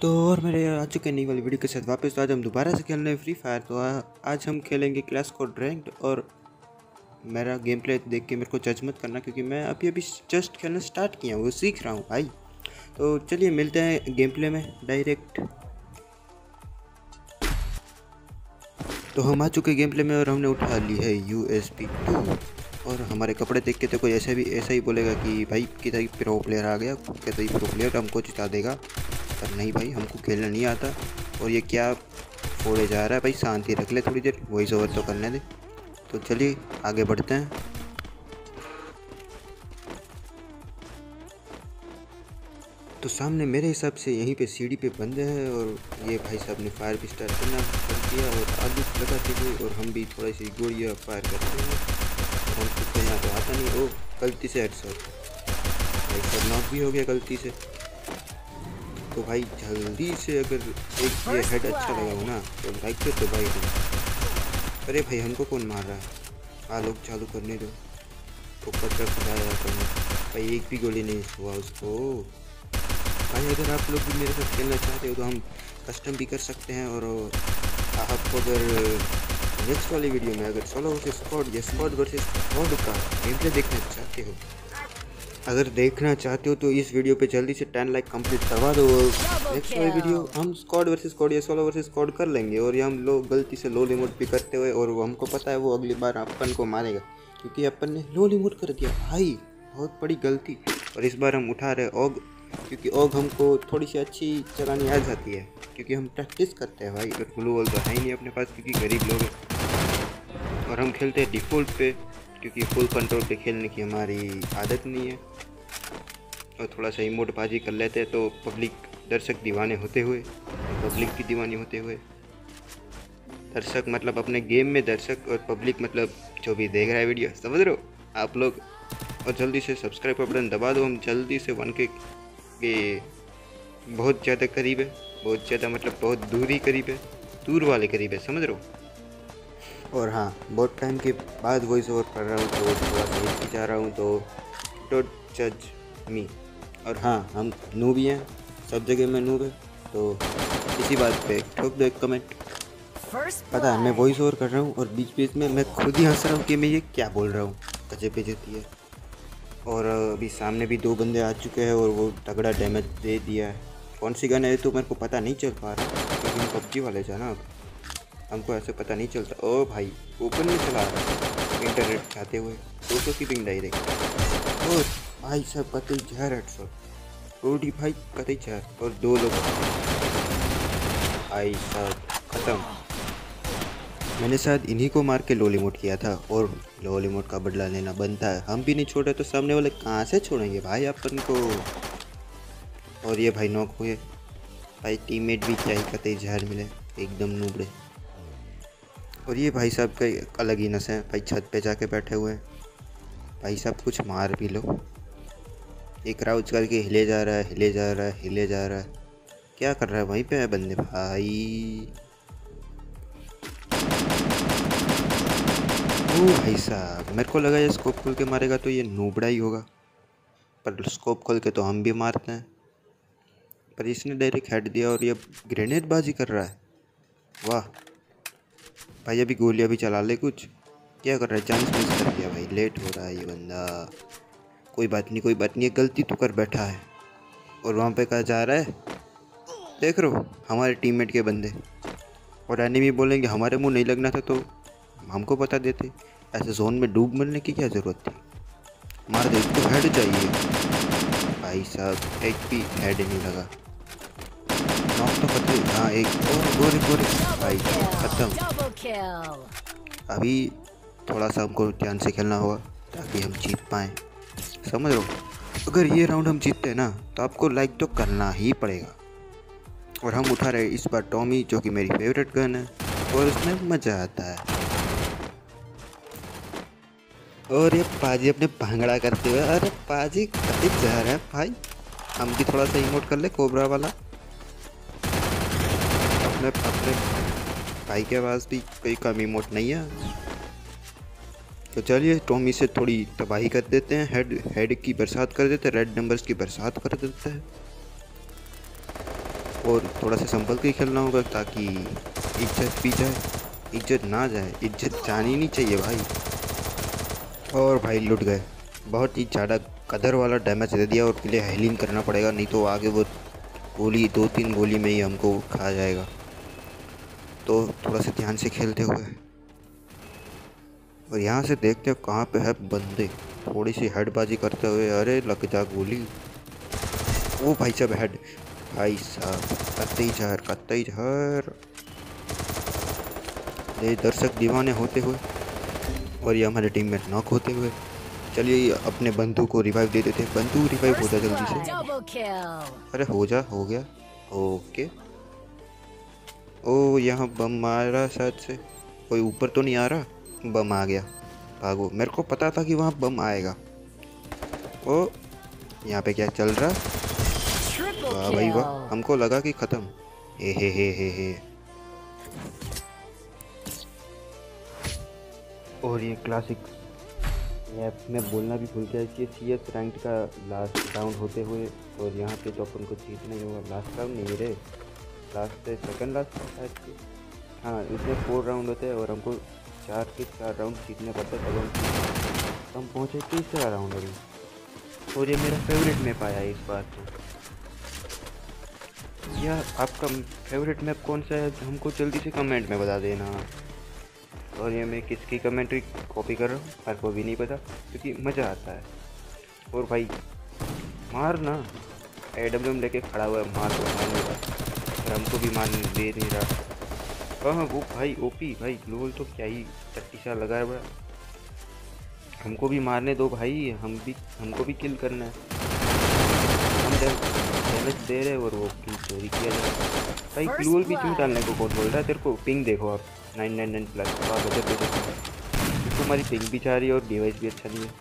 तो और मेरे आ चुके हैं नई वाली वीडियो के साथ वापस। तो आज हम दोबारा से खेल रहे हैं फ्री फायर। तो आज हम खेलेंगे क्लैश स्क्वाड रैंक्ड। और मेरा गेम प्ले देख के मेरे को जज मत करना, क्योंकि मैं अभी जस्ट खेलना स्टार्ट किया हूँ, वो सीख रहा हूँ भाई। तो चलिए मिलते हैं गेम प्ले में डायरेक्ट। तो हम आ चुके गेम प्ले में और हमने उठा ली है USP 2। और हमारे कपड़े देख के तो कोई ऐसा ही बोलेगा कि भाई कितना प्रो प्लेयर आ गया, कितना प्रो प्लेयर हमको जिता देगा। पर नहीं भाई, हमको खेलना नहीं आता। और ये क्या फोड़े जा रहा है भाई, शांति रख ले थोड़ी देर, वॉइस ओवर तो करने दे। तो चलिए आगे बढ़ते हैं। तो सामने मेरे हिसाब से यहीं पे सीढ़ी पे बंदे हैं, और ये भाई साहब ने फायर भी स्टार्ट करना कर दिया और आलू लगाते हुए, और हम भी थोड़ी सी गोलियाँ फायर करते हैं। और हमको खेलना तो आता नहीं। ओ गलती से हेडशॉट, भाई साहब नॉक भी हो गया गलती से। तो भाई जल्दी से अगर एक ये हेड अच्छा लगा हो ना तो लाइक कर दो भाई। अरे भाई हमको कौन मार रहा है, लोग चालू करने दो। ऊपर तक खुदाया करना भाई, एक भी गोली नहीं हुआ उसको। भाई अगर आप लोग भी मेरे साथ खेलना चाहते हो तो हम कस्टम भी कर सकते हैं। और आप अगर नेक्स्ट वाली वीडियो में अगर सोलो वर्सेस स्क्वाड या स्क्वाड वर्सेस स्क्वाड का गेम प्ले देखना चाहते हो, तो इस वीडियो पे जल्दी से 10 लाइक कंप्लीट करवा दो। और नेक्स्ट वाली वीडियो हम स्क्वाड वर्सेस स्क्वाड या सोलो वर्सेस स्क्वाड कर लेंगे। और ये हम लोग गलती से लो रिमोट भी करते हुए, और वो हमको पता है वो अगली बार अपन को मारेगा, क्योंकि अपन ने लो रिमोट कर दिया भाई, बहुत बड़ी गलती। और इस बार हम उठा रहे ओग, क्योंकि ओग हमको थोड़ी सी अच्छी चलानी आ जाती है, क्योंकि हम प्रैक्टिस करते हैं भाई। और ग्लू वॉल तो है ही नहीं अपने पास, क्योंकि गरीब लोग हैं। और हम खेलते हैं डिफ़ॉल्ट पे, क्योंकि फुल कंट्रोल पे खेलने की हमारी आदत नहीं है। और थोड़ा सा इमोटबाजी कर लेते हैं तो पब्लिक दर्शक दीवाने होते हुए, पब्लिक की दीवानी होते हुए, दर्शक मतलब अपने गेम में दर्शक, और पब्लिक मतलब जो भी देख रहा है वीडियो, समझ रहे हो आप लोग। और जल्दी से सब्सक्राइब का बटन दबा दो, हम जल्दी से 1K के बहुत ज़्यादा करीब है। बहुत ज़्यादा मतलब बहुत दूरी करीब है, दूर वाले करीब है, समझ रहे हो। और हाँ, बहुत टाइम के बाद वॉइस ओवर कर रहा हूँ तो थोड़ा सा हिचकिचा रहा हूँ, तो डोंट जज मी। और हाँ, हम नूब ही हैं, सब जगह में नूब है। तो इसी बात पे ठोक दो एक कमेंट। पता है मैं वॉइस ओवर कर रहा हूँ और बीच बीच में मैं खुद ही हंस रहा हूँ कि मैं ये क्या बोल रहा हूँ, गजब बेइज्जती है। और अभी सामने भी 2 बंदे आ चुके हैं और वो तगड़ा डैमेज दे दिया है। कौन सी गन है तो मेरे को पता नहीं चल पा रहा, क्योंकि हम PUBG वाले जा ना, अब हमको ऐसे पता नहीं चलता। ओ भाई ओपन में चला रहा है इंटरनेट चाहते हुए, 200 की पिंग डायरेक्ट। और भाई साहब कतई जहर हेडशॉट, रोडी भाई कतई जहर, और 2 लोग भाई साहब ख़त्म। मैंने शायद इन्हीं को मार के लो रिमोट किया था, और लो रिमोट का बदला लेना बनता है। हम भी नहीं छोड़े तो सामने वाले कहाँ से छोड़ेंगे भाई अपन को। और ये भाई नॉक हुए भाई, टीममेट भी क्या ही कतई जहर मिले, एकदम नूबड़े। और ये भाई साहब का अलग ही नशा है भाई, छत पे जाके बैठे हुए हैं। भाई साहब कुछ मार भी लो। एक क्राउच करके हिले जा रहा है, हिले जा रहा है, हिले जा रहा है, क्या कर रहा है वहीं पे है बंदे भाई। ओ भाई साहब, मेरे को लगा ये स्कोप खोल के मारेगा तो ये नूबड़ा ही होगा, पर स्कोप खोल के तो हम भी मारते हैं। पर इसने डायरेक्ट हेड दिया और ये ग्रेनेड बाजी कर रहा है। वाह भाई, अभी गोलियां भी चला ले कुछ, क्या कर रहा है, चांस मिस कर दिया भाई, लेट हो रहा है ये बंदा। कोई बात नहीं, कोई बात नहीं, गलती तो कर बैठा है। और वहाँ पे कहाँ जा रहा है देख रहे हो, हमारे टीममेट के बंदे। और एनिमी बोलेंगे हमारे मुंह नहीं लगना था तो हमको बता देते, ऐसे जोन में डूब मरने की क्या ज़रूरत थी। मार दे इसको, हेड चाहिए भाई साहब, एक भी हेड नहीं लगा। नॉक तो पता ही, हाँ एक और गोरे गोरे भाई ख़त्म। अभी थोड़ा सा हमको ध्यान से खेलना होगा ताकि हम जीत पाएँ, समझ लो। अगर ये राउंड हम जीतते हैं ना तो आपको लाइक तो करना ही पड़ेगा। और हम उठा रहे इस बार टॉमी, जो कि मेरी फेवरेट गन है और उसमें मज़ा आता है। और ये पाजी अपने भांगड़ा करते हुए, अरे पाजी कभी जा रहा है भाई, हम भी थोड़ा सा इमोट कर ले कोबरा वाला। अपने भाई के पास भी कोई कम इमोट नहीं है। तो चलिए टॉमी से थोड़ी तबाही कर देते हैं, हेड की बरसात कर देते हैं, रेड नंबर्स की बरसात कर देते हैं। और थोड़ा सा संभल के खेलना होगा ताकि इज्जत भी जाए, इज्जत ना जाए, इज्जत जानी नहीं चाहिए भाई। और भाई लुट गए, बहुत ही ज़्यादा कदर वाला डैमेज दे दिया और के लिए हीलिंग करना पड़ेगा, नहीं तो आगे वो गोली 2-3 गोली में ही हमको खा जाएगा। तो थोड़ा सा ध्यान से खेलते हुए, और यहाँ से देखते हो कहाँ पे है बंदे, थोड़ी सी हेडबाजी करते हुए, अरे लग जा गोली। ओ भाई साहब हेड, भाई साहब कतई जहर ये दर्शक दीवाने होते हुए, और ये हमारे टीम में नॉक होते हुए। चलिए अपने बंधु को रिवाइव दे देते हैं। बंधु रिवाइव हो जा जल्दी से, अरे हो गया ओके। ओ यहाँ बम मारा शायद से, कोई ऊपर तो नहीं आ रहा, बम आ गया, भागो। मेरे को पता था कि वहाँ बम आएगा। ओ यहाँ पे क्या चल रहा, वाह भाई वाह, हमको लगा कि ख़त्म। हे। और ये क्लासिक मैप में बोलना भी भूल गया कि CS रैंक का लास्ट राउंड होते हुए, और यहाँ पे तो अपन को जीतना ही होगा। लास्ट राउंड नहीं रे, लास्ट से सेकंड लास्ट शायद से, हाँ इसमें 4 राउंड होते हैं और हमको 4 के 4 राउंड जीतने पड़ते हैं, तब हम पहुँचे तीसरा राउंड अभी। और ये मेरा फेवरेट मैप आया है इस बार। तो यह आपका फेवरेट मैप कौन सा है हमको जल्दी से कमेंट में बता देना। और ये मैं किसकी कमेंट्री कॉपी कर रहा हूँ मेरे को भी नहीं पता, क्योंकि मज़ा आता है। और भाई मार ना, AWM लेके खड़ा हुआ है, मार नहीं रहा, और हमको भी मार दे नहीं रहा। हाँ वो भाई OP भाई ग्लोबल तो क्या ही चट्टी सा लगाया हुआ, हमको भी मारने दो भाई, हमको भी किल करना है। हम डैमेज दे रहे और वो किल चोरी किया जा रहा है। भाई ग्लोबल भी क्यों डालने को कौन बोल रहा है तेरे को? पिंग देखो आप 999 प्लस, बजट पे देखो, तुम्हारी पिंग भी चाह रही है और डिवाइस भी अच्छा नहीं है।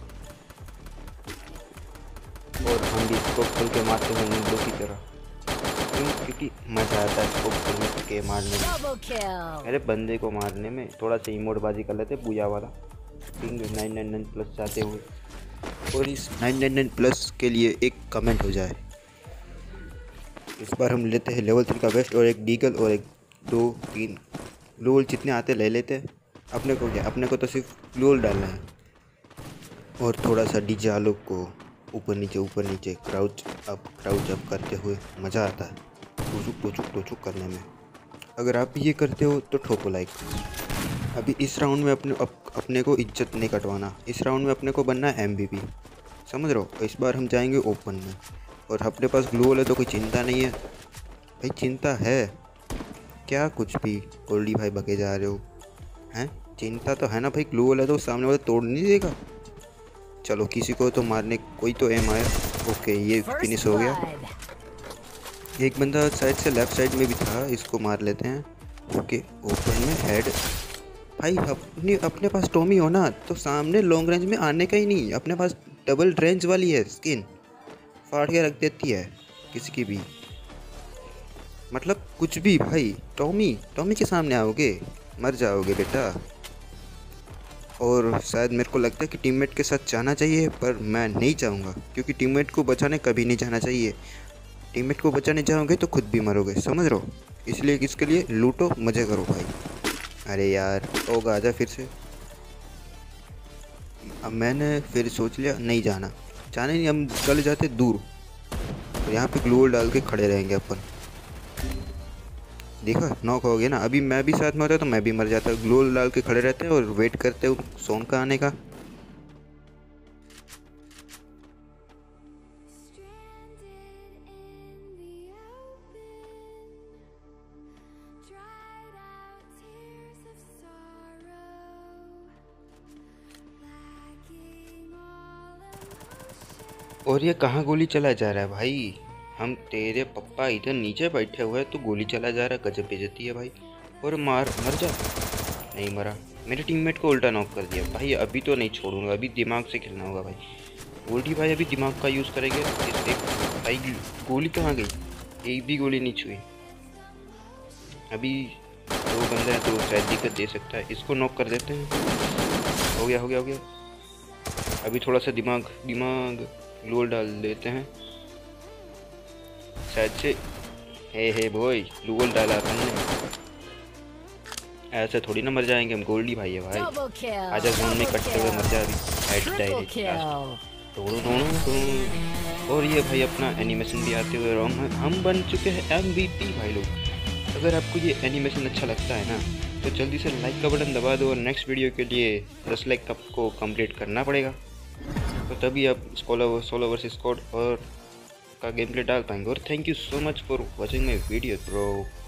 और हम भी इसको खोल के मारते हैं नींदों की तरह, क्योंकि मज़ा आता है इसको खोल के मारने में। अरे बंदे को मारने में थोड़ा सा इमोटबाजी कर लेते, पूजा वाला। पिंग 999 प्लस चाहते हुए, और इस 999 प्लस के लिए एक कमेंट हो जाए। इस बार हम लेते हैं लेवल 3 का वेस्ट और एक डीगल और एक 2-3 ग्लोल, जितने आते ले लेते हैं। अपने को क्या, अपने को तो सिर्फ ग्लोल डालना है। और थोड़ा सा डीजे आलोक को ऊपर नीचे क्राउच अप करते हुए मज़ा आता है टोचुक करने में। अगर आप भी ये करते हो तो ठोको लाइक। अभी इस राउंड में अपने को इज्जत नहीं कटवाना, इस राउंड में अपने को बनना है MVP, समझ रहे हो। इस बार हम जाएंगे ओपन में, और अपने पास ग्लोल है तो कोई चिंता नहीं है भाई। चिंता है क्या, कुछ भी गोल्डी भाई बके जा रहे हो हैं, चिंता तो है ना भाई। ग्लोल है तो सामने वाला तोड़ नहीं देगा। चलो किसी को तो मारने, कोई तो एम आया। ओके ये फिनिश हो गया। एक बंदा साइड से लेफ्ट साइड में भी था, इसको मार लेते हैं। ओके ओपन में हेड। भाई अपने पास टॉमी हो ना तो सामने लॉन्ग रेंज में आने का ही नहीं, अपने पास डबल रेंज वाली है स्किन, फाड़ के रख देती है किसी की भी, मतलब कुछ भी भाई। टॉमी के सामने आओगे मर जाओगे बेटा। और शायद मेरे को लगता है कि टीममेट के साथ जाना चाहिए, पर मैं नहीं चाहूँगा, क्योंकि टीममेट को बचाने कभी नहीं जाना चाहिए। टीममेट को बचाने जाओगे तो खुद भी मरोगे, समझ रहे हो। इसलिए इसके लिए लूटो मज़े करो भाई। अरे यार होगा, आजा फिर से। अब मैंने फिर सोच लिया नहीं जाना, नहीं, हम चले जाते दूर, और यहाँ पे ग्लोल डाल के खड़े रहेंगे अपन। देखा नॉक हो गया ना, अभी मैं भी साथ में होता तो मैं भी मर जाता। ग्लोल डाल के खड़े रहते हैं और वेट करते हो सॉन्ग का आने का। और ये कहाँ गोली चला जा रहा है भाई, हम तेरे पप्पा इधर नीचे बैठे हुए हैं तो गोली चला जा रहा है, गजब बेइज्जती है भाई। और मर जा, नहीं मरा, मेरे टीममेट को उल्टा नॉक कर दिया भाई। अभी तो नहीं छोड़ूंगा, अभी दिमाग से खेलना होगा भाई। गोल्डी भाई अभी दिमाग का यूज़ करेंगे। इस भाई गोली कहाँ गई, एक भी गोली नहीं छुई। अभी 2 बंदे हैं तो शायद दिक्कत दे सकता है, इसको नॉक कर देते हैं। हो गया। अभी थोड़ा सा दिमाग ग्लोल डाल देते हैं शायद से। हे बॉय, लूगोल डाला अपन ने। ऐसे थोड़ी ना मर जाएंगे हम, गोल्डी भाई है भाई। आजा जोन में कटते हुए मर जा अभी। हेड डायरेक्ट और ये भाई अपना एनिमेशन भी आते हुए हम बन चुके हैं MVP भाई लोग। अगर आपको ये एनिमेशन अच्छा लगता है ना तो जल्दी से लाइक का बटन दबा दो, और नेक्स्ट वीडियो के लिए 10 लाइक आपको कंप्लीट करना पड़ेगा, तो तभी आप सोलो वर्सेस स्क्वाड और का गेम प्ले डाल पाएंगे। और thank you so much for watching my video bro.